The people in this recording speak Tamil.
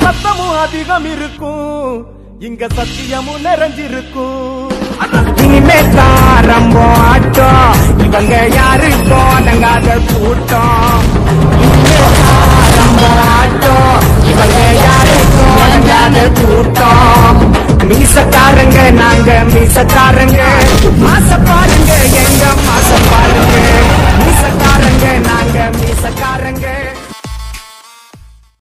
சத்தமும் அதிகம் இருக்கும், இங்க சத்தியமும் நிறைஞ்சிருக்கும். இனிமே தாரம்போ ஆட்டம், இவங்க யாருக்கோ அடங்காத கூட்டம். இனிமே தாரம்போ ஆட்டம், இவங்க யாருக்கோ அடங்காத கூட்டம். மீசக்காரங்க நாங்க மீசக்காரங்க, மாச